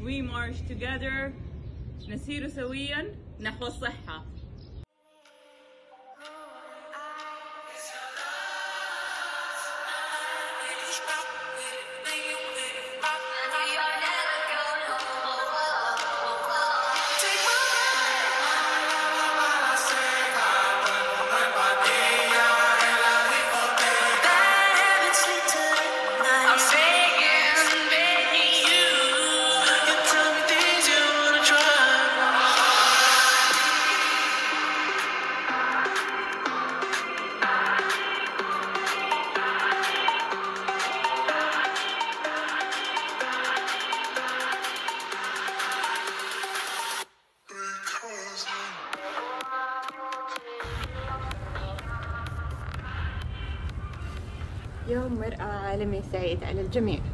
We march together. نسير سويا نحو الصحة. يوم مرأة عالمي سعيد على الجميع.